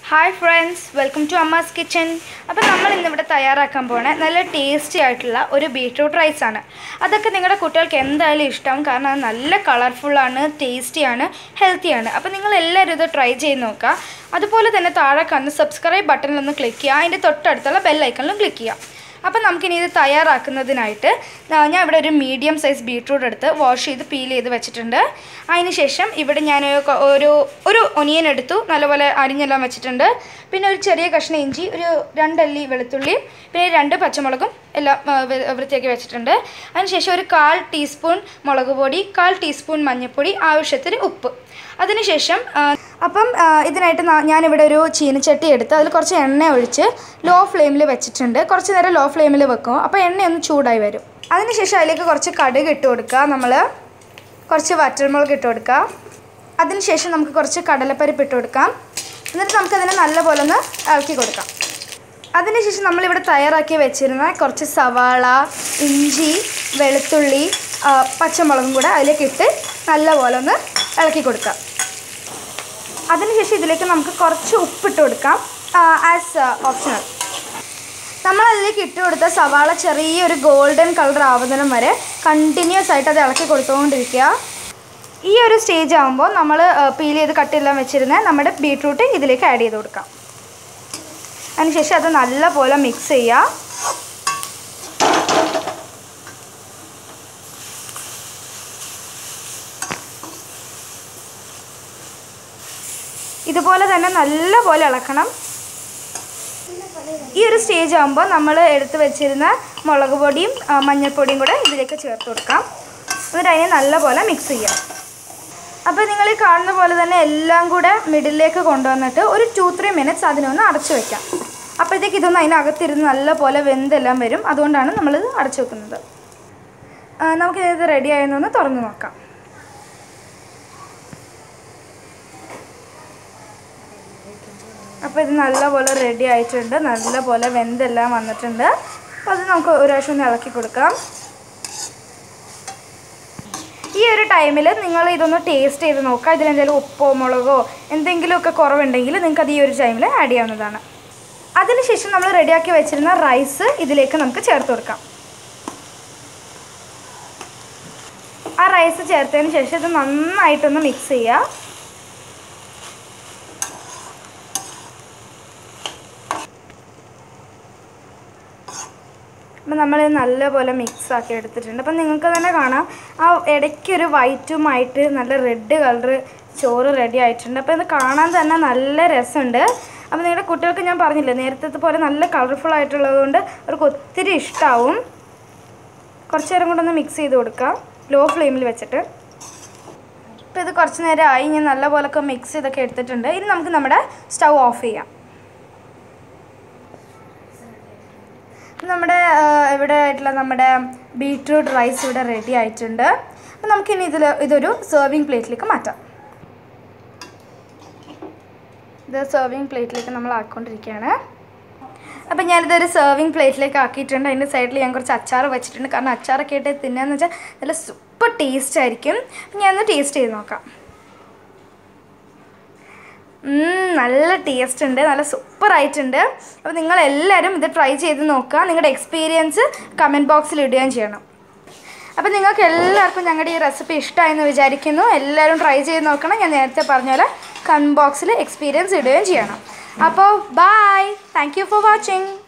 Hi friends, welcome to Amma's Kitchen. അപ്പോൾ നമ്മൾ ഇന്ന് ഇവിടെ തയ്യാറാക്കാൻ പോണേ നല്ല ടേസ്റ്റി ആയിട്ടുള്ള ഒരു ബീറ്റ്റൂട്ട് റൈസ് ആണ്. അതൊക്കെ നിങ്ങളുടെ കുട്ടികൾക്ക് എന്തായാലും ഇഷ്ടമാവും കാരണം അത് നല്ല കളർഫുൾ ആണ്, ടേസ്റ്റി ആണ്, ഹെൽത്തി ആണ്. അപ്പോൾ നിങ്ങൾ എല്ലാവരും ഇത് ട്രൈ ചെയ്ത് നോക്കുക. അതുപോലെ തന്നെ താഴെ കാണുന്ന സബ്സ്ക്രൈബ് ബട്ടണിൽ ഒന്ന് ക്ലിക്ക് ചെയ്യുക, അതിൻ്റെ തൊട്ടടുത്തുള്ള ബെൽ ഐക്കണിലും ക്ലിക്ക് ചെയ്യുക. അപ്പോൾ നമുക്കിനി ഇത് തയ്യാറാക്കുന്നതിനായിട്ട് ഞാൻ ഇവിടെ ഒരു മീഡിയം സൈസ് ബീറ്റ്റൂട്ട് എടുത്ത് വാഷ് ചെയ്ത് പീൽ ചെയ്ത് വെച്ചിട്ടുണ്ട്. അതിന് ശേഷം ഇവിടെ ഞാൻ ഒരു ഒനിയൻ എടുത്തു, നല്ലപോലെ അരിഞ്ഞെല്ലാം വെച്ചിട്ടുണ്ട്. പിന്നെ ഒരു ചെറിയ കഷ്ണം ഇഞ്ചി, ഒരു 2 അല്ലി വെളുത്തുള്ളിയും പിന്നെ 2 പച്ചമുളകും എല്ലാം വൃത്തിയാക്കി വെച്ചിട്ടുണ്ട്. അതിനുശേഷം ഒരു 1/4 ടീസ്പൂൺ മുളക് പൊടി, 1/4 ടീസ്പൂൺ മഞ്ഞൾപ്പൊടി, ആവശ്യത്തിന് ഉപ്പ്. അതിനുശേഷം ഇതിനായിട്ട് ഞാനിവിടെ ഒരു ചീനച്ചട്ടി എടുത്ത് അതിൽ കുറച്ച് എണ്ണ ഒഴിച്ച് ലോ ഫ്ലെയിമിൽ വെച്ചിട്ടുണ്ട്. കുറച്ച് നേരം ലോ ഫ്ലെയിമിൽ വെക്കും, അപ്പോൾ എണ്ണയൊന്ന് ചൂടായി വരും. അതിനുശേഷം അതിലേക്ക് കുറച്ച് കടുക് ഇട്ട് കൊടുക്കുക, നമ്മൾ കുറച്ച് വറ്റൽമുളക് ഇട്ട് കൊടുക്കുക. അതിനുശേഷം നമുക്ക് കുറച്ച് കടലപ്പരിപ്പ് ഇട്ട് കൊടുക്കാം. എന്നിട്ട് നമുക്കതിനെ നല്ലപോലെ ഒന്ന് ഇളക്കി കൊടുക്കാം. അതിനുശേഷം നമ്മളിവിടെ തയ്യാറാക്കി വെച്ചിരുന്ന കുറച്ച് സവാള, ഇഞ്ചി, വെളുത്തുള്ളി, പച്ചമുളകും കൂടെ അതിലേക്ക് ഇട്ട് നല്ലപോലെ ഒന്ന് ഇളക്കി കൊടുക്കാം. അതിനുശേഷം ഇതിലേക്ക് നമുക്ക് കുറച്ച് ഉപ്പിട്ട് കൊടുക്കാം, ആസ് ഓപ്ഷണൽ. നമ്മളതിലേക്ക് ഇട്ട് കൊടുത്ത സവാള ചെറിയൊരു ഗോൾഡൻ കളർ ആവുന്നതിനും വരെ കണ്ടിന്യൂസ് ആയിട്ട് അത് ഇളക്കി കൊടുത്തുകൊണ്ടിരിക്കുക. ഈ ഒരു സ്റ്റേജ് ആകുമ്പോൾ നമ്മൾ പീൽ ചെയ്ത് കട്ടെല്ലാം വെച്ചിരുന്ന നമ്മുടെ ബീറ്റ്റൂട്ട് ഇതിലേക്ക് ആഡ് ചെയ്ത് കൊടുക്കാം. അതിനുശേഷം അത് നല്ലപോലെ മിക്സ് ചെയ്യുക. ഇതുപോലെ തന്നെ നല്ലപോലെ ഇളക്കണം. ഈ ഒരു സ്റ്റേജ് ആകുമ്പോൾ നമ്മൾ എടുത്ത് വെച്ചിരുന്ന മുളക് പൊടിയും മഞ്ഞൾപ്പൊടിയും കൂടെ ഇതിലേക്ക് ചേർത്ത് കൊടുക്കാം. എന്നിട്ട് അതിനെ നല്ലപോലെ മിക്സ് ചെയ്യാം. അപ്പോൾ നിങ്ങൾ ഈ കാണുന്ന പോലെ തന്നെ എല്ലാം കൂടെ മിഡിലേക്ക് കൊണ്ടുവന്നിട്ട് ഒരു 2-3 മിനിറ്റ്സ് അതിനൊന്ന് അടച്ചു വയ്ക്കാം. അപ്പോഴത്തേക്ക് ഇതൊന്ന് അതിനകത്തിരുന്ന് നല്ലപോലെ വെന്തെല്ലാം വരും. അതുകൊണ്ടാണ് നമ്മളിത് അടച്ചു വെക്കുന്നത്. നമുക്കിത് റെഡി ആയെന്നൊന്ന് തുറന്ന് നോക്കാം. അപ്പോൾ ഇത് നല്ലപോലെ റെഡി ആയിട്ടുണ്ട്, നല്ലപോലെ വെന്തെല്ലാം വന്നിട്ടുണ്ട്. അപ്പോൾ അത് നമുക്ക് ഒരു പ്രാവശ്യം ഒന്ന് ഇളക്കി കൊടുക്കാം. ഈ ഒരു ടൈമിൽ നിങ്ങൾ ഇതൊന്ന് ടേസ്റ്റ് ചെയ്ത് നോക്കുക. ഇതിലെന്തെങ്കിലും ഉപ്പോ മുളകോ എന്തെങ്കിലുമൊക്കെ കുറവുണ്ടെങ്കിൽ നിങ്ങൾക്കത് ഈ ഒരു ടൈമിൽ ആഡ് ചെയ്യാവുന്നതാണ്. അതിനുശേഷം നമ്മൾ റെഡിയാക്കി വെച്ചിരുന്ന റൈസ് ഇതിലേക്ക് നമുക്ക് ചേർത്ത് കൊടുക്കാം. ആ റൈസ് ചേർത്തതിന് ശേഷം ഇത് നന്നായിട്ടൊന്ന് മിക്സ് ചെയ്യുക. അപ്പം നമ്മൾ നല്ലപോലെ മിക്സ് ആക്കി എടുത്തിട്ടുണ്ട്. അപ്പം നിങ്ങൾക്ക് തന്നെ കാണാം ആ ഇടയ്ക്കൊരു വൈറ്റുമായിട്ട് നല്ല റെഡ് കളർ ചോറ് റെഡി ആയിട്ടുണ്ട്. അപ്പോൾ ഇത് കാണാൻ തന്നെ നല്ല രസമുണ്ട്. അപ്പോൾ നിങ്ങളുടെ കുട്ടികൾക്ക് ഞാൻ പറഞ്ഞില്ലേ നേരത്തെ പോലെ നല്ല കളർഫുൾ ആയിട്ടുള്ളത് കൊണ്ട് അവർക്ക് ഒത്തിരി ഇഷ്ടമാവും. കുറച്ച് നേരം കൂടെ ഒന്ന് മിക്സ് ചെയ്ത് കൊടുക്കുക ലോ ഫ്ലെയിമിൽ വെച്ചിട്ട്. അപ്പോൾ ഇത് കുറച്ച് നേരം ആയി, ഞാൻ നല്ലപോലൊക്കെ മിക്സ് ചെയ്തൊക്കെ എടുത്തിട്ടുണ്ട്. ഇനി നമുക്ക് നമ്മുടെ സ്റ്റൗ ഓഫ് ചെയ്യാം. നമ്മുടെ ഇവിടെ ആയിട്ടുള്ള നമ്മുടെ ബീറ്റ്റൂട്ട് റൈസ് ഇവിടെ റെഡി ആയിട്ടുണ്ട്. അപ്പോൾ നമുക്കിനി ഇതൊരു സെർവിങ് പ്ലേറ്റിലേക്ക് മാറ്റാം. ഇത് സെർവിങ് പ്ലേറ്റിലേക്ക് നമ്മൾ ആക്കിക്കൊണ്ടിരിക്കുകയാണ്. അപ്പോൾ ഞാനിതൊരു സെർവിങ് പ്ലേറ്റിലേക്ക് ആക്കിയിട്ടുണ്ട്. അതിൻ്റെ സൈഡിൽ ഞാൻ കുറച്ച് അച്ചാർ വെച്ചിട്ടുണ്ട്. കാരണം അച്ചാറൊക്കെ ആയിട്ട് തിന്നാന്ന് വെച്ചാൽ നല്ല സൂപ്പർ ടേസ്റ്റ് ആയിരിക്കും. അപ്പോൾ ഞാനൊന്ന് ടേസ്റ്റ് ചെയ്ത് നോക്കാം. നല്ല ടേസ്റ്റ് ഉണ്ട്, നല്ല സൂപ്പറായിട്ടുണ്ട്. അപ്പോൾ നിങ്ങളെല്ലാവരും ഇത് ട്രൈ ചെയ്ത് നോക്കുക. നിങ്ങളുടെ എക്സ്പീരിയൻസ് കമൻറ്റ് ബോക്സിൽ ഇടുകയും ചെയ്യണം. അപ്പോൾ നിങ്ങൾക്ക് എല്ലാവർക്കും ഞങ്ങളുടെ ഈ റെസിപ്പി ഇഷ്ടമായെന്ന് വിചാരിക്കുന്നു. എല്ലാവരും ട്രൈ ചെയ്ത് നോക്കണം. ഞാൻ നേരത്തെ പറഞ്ഞ പോലെ കമൻറ്റ് ബോക്സിൽ എക്സ്പീരിയൻസ് ഇടുകയും ചെയ്യണം. അപ്പോൾ bye, thank you for watching.